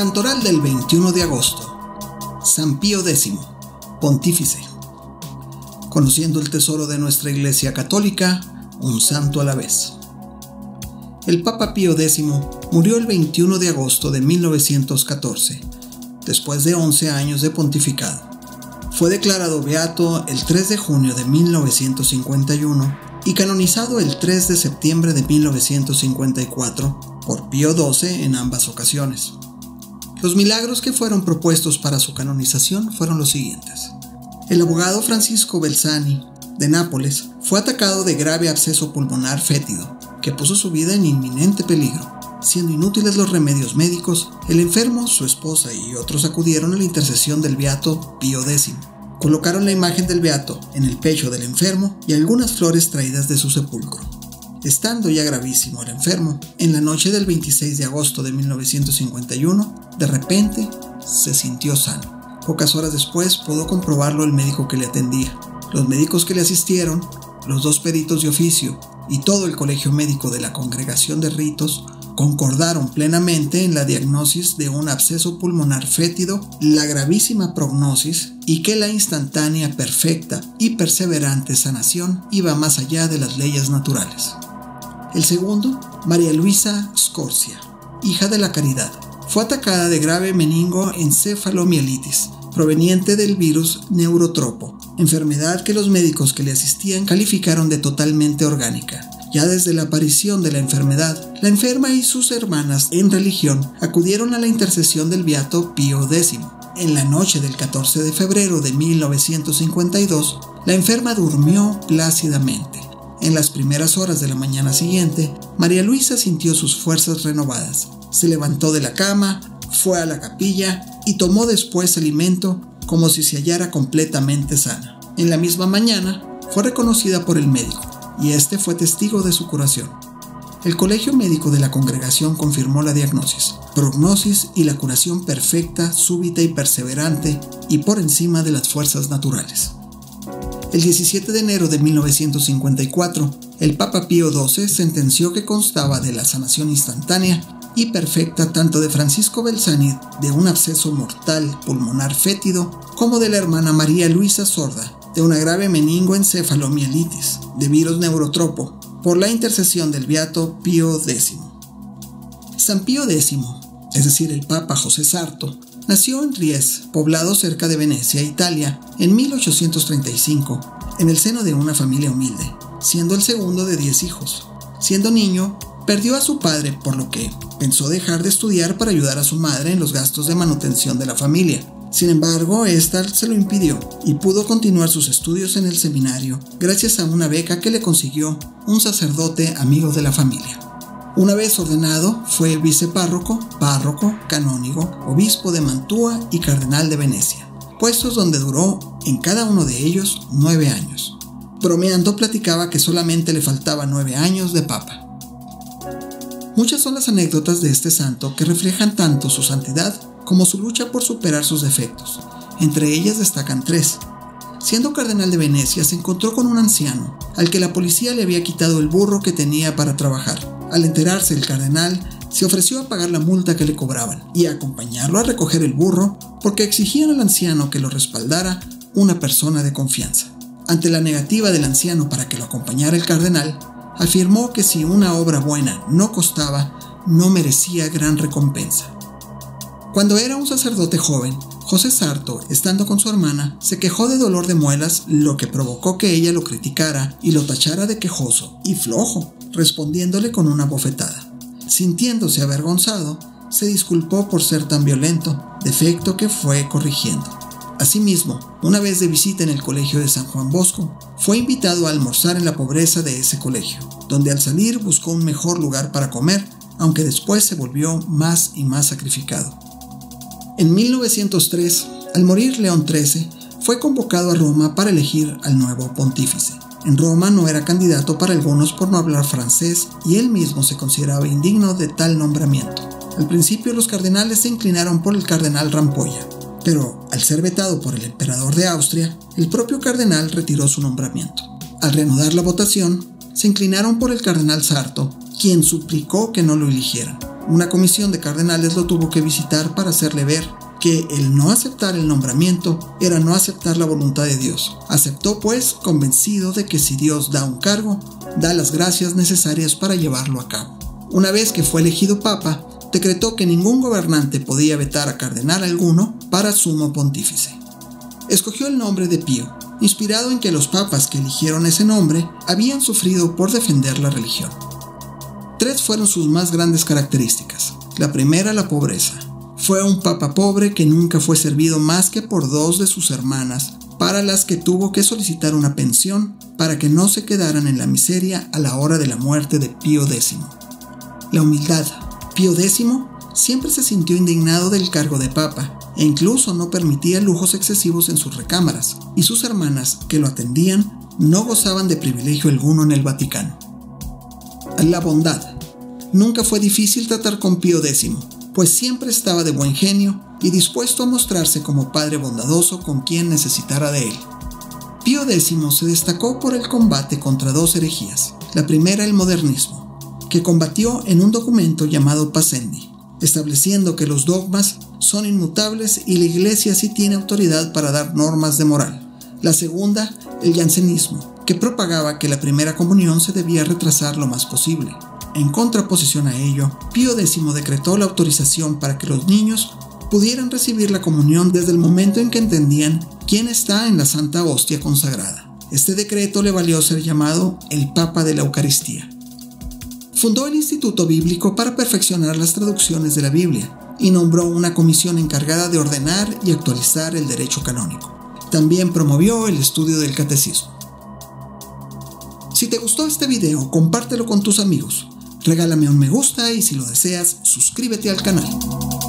Santoral del 21 de agosto. San Pío X, Pontífice. Conociendo el tesoro de nuestra Iglesia Católica, un santo a la vez. El Papa Pío X murió el 21 de agosto de 1914, después de 11 años de pontificado. Fue declarado beato el 3 de junio de 1951 y canonizado el 3 de septiembre de 1954 por Pío XII en ambas ocasiones. Los milagros que fueron propuestos para su canonización fueron los siguientes. El abogado Francisco Belzani, de Nápoles, fue atacado de grave absceso pulmonar fétido, que puso su vida en inminente peligro. Siendo inútiles los remedios médicos, el enfermo, su esposa y otros acudieron a la intercesión del beato Pío X. Colocaron la imagen del beato en el pecho del enfermo y algunas flores traídas de su sepulcro. Estando ya gravísimo el enfermo, en la noche del 26 de agosto de 1951, de repente se sintió sano. Pocas horas después pudo comprobarlo el médico que le atendía. Los médicos que le asistieron, los 2 peritos de oficio y todo el colegio médico de la Congregación de Ritos concordaron plenamente en la diagnosis de un absceso pulmonar fétido, la gravísima prognosis y que la instantánea, perfecta y perseverante sanación iba más allá de las leyes naturales. El segundo, María Luisa Scorsia, hija de la Caridad, fue atacada de grave meningoencefalomielitis proveniente del virus neurotropo, enfermedad que los médicos que le asistían calificaron de totalmente orgánica. Ya desde la aparición de la enfermedad, la enferma y sus hermanas en religión acudieron a la intercesión del beato Pío X. En la noche del 14 de febrero de 1952, la enferma durmió plácidamente. En las primeras horas de la mañana siguiente, María Luisa sintió sus fuerzas renovadas. Se levantó de la cama, fue a la capilla y tomó después alimento como si se hallara completamente sana. En la misma mañana, fue reconocida por el médico y este fue testigo de su curación. El colegio médico de la congregación confirmó la diagnosis, prognosis y la curación perfecta, súbita y perseverante y por encima de las fuerzas naturales. El 17 de enero de 1954, el Papa Pío XII sentenció que constaba de la sanación instantánea y perfecta tanto de Francisco Belzani de un absceso mortal pulmonar fétido como de la hermana María Luisa Sorda de una grave meningoencefalomielitis de virus neurotropo por la intercesión del beato Pío X. San Pío X, es decir, el Papa José Sarto, nació en Ries, poblado cerca de Venecia, Italia, en 1835, en el seno de una familia humilde, siendo el segundo de 10 hijos. Siendo niño, perdió a su padre, por lo que pensó dejar de estudiar para ayudar a su madre en los gastos de manutención de la familia. Sin embargo, esta se lo impidió y pudo continuar sus estudios en el seminario gracias a una beca que le consiguió un sacerdote amigo de la familia. Una vez ordenado, fue vicepárroco, párroco, canónigo, obispo de Mantua y cardenal de Venecia, puestos donde duró en cada uno de ellos 9 años. Bromeando platicaba que solamente le faltaban 9 años de papa. Muchas son las anécdotas de este santo que reflejan tanto su santidad como su lucha por superar sus defectos. Entre ellas destacan 3. Siendo cardenal de Venecia, se encontró con un anciano, al que la policía le había quitado el burro que tenía para trabajar. Al enterarse el cardenal, se ofreció a pagar la multa que le cobraban y a acompañarlo a recoger el burro porque exigían al anciano que lo respaldara una persona de confianza. Ante la negativa del anciano para que lo acompañara el cardenal, afirmó que si una obra buena no costaba, no merecía gran recompensa. Cuando era un sacerdote joven, José Sarto, estando con su hermana, se quejó de dolor de muelas, lo que provocó que ella lo criticara y lo tachara de quejoso y flojo, respondiéndole con una bofetada. Sintiéndose avergonzado, se disculpó por ser tan violento, defecto que fue corrigiendo. Asimismo, una vez de visita en el colegio de San Juan Bosco, fue invitado a almorzar en la pobreza de ese colegio, donde al salir buscó un mejor lugar para comer, aunque después se volvió más y más sacrificado. En 1903, al morir León XIII, fue convocado a Roma para elegir al nuevo pontífice. En Roma no era candidato para algunos por no hablar francés y él mismo se consideraba indigno de tal nombramiento. Al principio los cardenales se inclinaron por el cardenal Rampolla, pero al ser vetado por el emperador de Austria, el propio cardenal retiró su nombramiento. Al reanudar la votación, se inclinaron por el cardenal Sarto, quien suplicó que no lo eligieran. Una comisión de cardenales lo tuvo que visitar para hacerle ver que el no aceptar el nombramiento era no aceptar la voluntad de Dios. Aceptó, pues, convencido de que si Dios da un cargo, da las gracias necesarias para llevarlo a cabo. Una vez que fue elegido papa, decretó que ningún gobernante podía vetar a cardenal alguno para sumo pontífice. Escogió el nombre de Pío, inspirado en que los papas que eligieron ese nombre habían sufrido por defender la religión. 3 fueron sus más grandes características. La primera, la pobreza. Fue un papa pobre que nunca fue servido más que por 2 de sus hermanas, para las que tuvo que solicitar una pensión para que no se quedaran en la miseria a la hora de la muerte de Pío X. La humildad. Pío X siempre se sintió indignado del cargo de papa e incluso no permitía lujos excesivos en sus recámaras, y sus hermanas, que lo atendían, no gozaban de privilegio alguno en el Vaticano. La bondad. Nunca fue difícil tratar con Pío X, pues siempre estaba de buen genio y dispuesto a mostrarse como padre bondadoso con quien necesitara de él. Pío X se destacó por el combate contra 2 herejías. La primera, el modernismo, que combatió en un documento llamado Pascendi, estableciendo que los dogmas son inmutables y la Iglesia sí tiene autoridad para dar normas de moral. La segunda, el jansenismo, que propagaba que la primera comunión se debía retrasar lo más posible. En contraposición a ello, Pío X decretó la autorización para que los niños pudieran recibir la comunión desde el momento en que entendían quién está en la Santa Hostia consagrada. Este decreto le valió ser llamado el Papa de la Eucaristía. Fundó el Instituto Bíblico para perfeccionar las traducciones de la Biblia y nombró una comisión encargada de ordenar y actualizar el derecho canónico. También promovió el estudio del catecismo. Si te gustó este video, compártelo con tus amigos. Regálame un me gusta y si lo deseas, suscríbete al canal.